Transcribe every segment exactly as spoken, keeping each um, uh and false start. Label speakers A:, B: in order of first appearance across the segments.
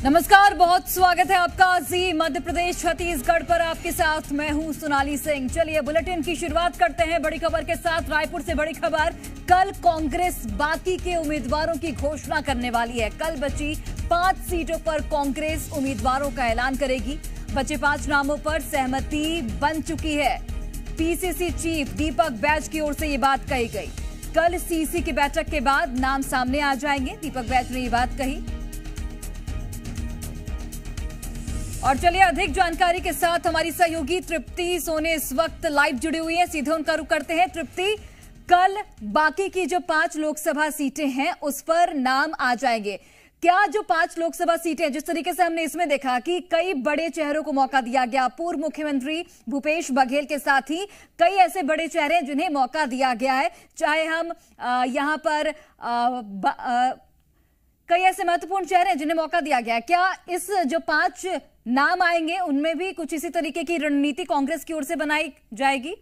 A: नमस्कार, बहुत स्वागत है आपका जी मध्य प्रदेश छत्तीसगढ़ पर। आपके साथ मैं हूं सोनाली सिंह। चलिए बुलेटिन की शुरुआत करते हैं बड़ी खबर के साथ। रायपुर से बड़ी खबर, कल कांग्रेस बाकी के उम्मीदवारों की घोषणा करने वाली है। कल बची पांच सीटों पर कांग्रेस उम्मीदवारों का ऐलान करेगी। बचे पांच नामों पर सहमति बन चुकी है। पीसीसी चीफ दीपक बैज की ओर से ये बात कही गई। कल सीसी की बैठक के बाद नाम सामने आ जाएंगे। दीपक बैज ने ये बात कही। और चलिए अधिक जानकारी के साथ हमारी सहयोगी तृप्ति सोने इस वक्त लाइव जुड़ी हुई है। सीधे उनका रुख करते हैं। तृप्ति, कल बाकी की जो पांच लोकसभा सीटें हैं उस पर नाम आ जाएंगे। क्या जो पांच लोकसभा सीटें, जिस तरीके से हमने इसमें देखा कि कई बड़े चेहरों को मौका दिया गया, पूर्व मुख्यमंत्री भूपेश बघेल के साथ ही कई ऐसे बड़े चेहरे जिन्हें मौका दिया गया है, चाहे हम यहां पर आ, ब, आ, कई ऐसे महत्वपूर्ण चेहरे हैं जिन्हें मौका दिया गया है। क्या इस जो पांच नाम आएंगे उनमें भी कुछ इसी तरीके की रणनीति कांग्रेस की ओर से बनाई जाएगी?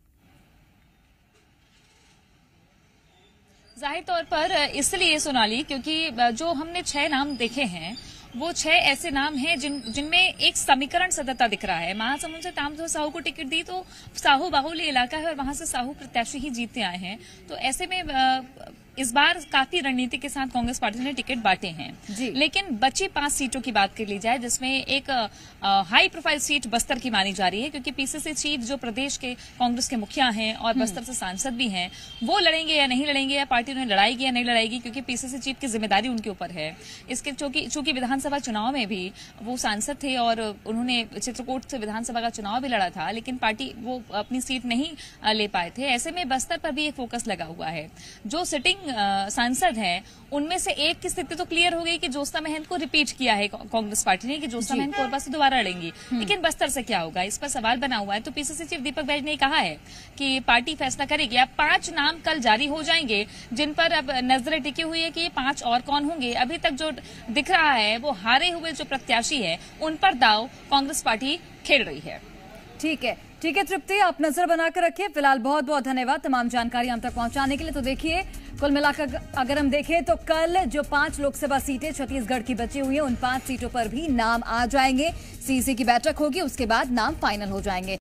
B: जाहिर तौर पर इसलिए सोनाली, क्योंकि जो हमने छह नाम देखे हैं वो छह ऐसे नाम हैं जिन जिनमें एक समीकरण सततता दिख रहा है। महासमुंद से तामझाम साहू को टिकट दी तो साहू बाहुल्य इलाका है और वहां से साहू प्रत्याशी ही जीतते आए हैं। तो ऐसे में इस बार काफी रणनीति के साथ कांग्रेस पार्टी ने टिकट बांटे हैं। लेकिन बची पांच सीटों की बात कर ली जाए, जिसमें एक आ, हाई प्रोफाइल सीट बस्तर की मानी जा रही है, क्योंकि पीसीसी चीफ जो प्रदेश के कांग्रेस के मुखिया हैं और बस्तर से सांसद भी हैं, वो लड़ेंगे या नहीं लड़ेंगे, या पार्टी उन्हें लड़ाएगी या नहीं लड़ाएगी, क्योंकि पीसीसी चीफ की जिम्मेदारी उनके ऊपर है। इसके चूंकि विधानसभा चुनाव में भी वो सांसद थे और उन्होंने चित्रकूट से विधानसभा का चुनाव भी लड़ा था, लेकिन पार्टी वो अपनी सीट नहीं ले पाए थे। ऐसे में बस्तर पर भी एक फोकस लगा हुआ है। जो सिटिंग सांसद हैं उनमें से एक की स्थिति तो क्लियर हो गई कि ज्योत्सना महंत को रिपीट किया है कांग्रेस पार्टी ने कि ज्योत्सना महंत कोरबा से दोबारा लड़ेंगी, लेकिन बस्तर से क्या होगा, इस पर सवाल बना हुआ है। तो पीसीसी चीफ दीपक बैज ने कहा है कि पार्टी फैसला करेगी। अब पांच नाम कल जारी हो जाएंगे जिन पर अब नजरें टिकी हुई है कि ये पांच और कौन होंगे। अभी तक जो दिख रहा है वो हारे हुए जो प्रत्याशी है उन पर दाव कांग्रेस पार्टी खेल रही है।
A: ठीक है, ठीक है तृप्ति, आप नजर बनाकर रखिए। फिलहाल बहुत बहुत धन्यवाद तमाम जानकारी हम तक पहुंचाने के लिए। तो देखिए, कुल मिलाकर अगर हम देखें तो कल जो पांच लोकसभा सीटें छत्तीसगढ़ की बची हुई हैं उन पांच सीटों पर भी नाम आ जाएंगे। सीसी की बैठक होगी, उसके बाद नाम फाइनल हो जाएंगे।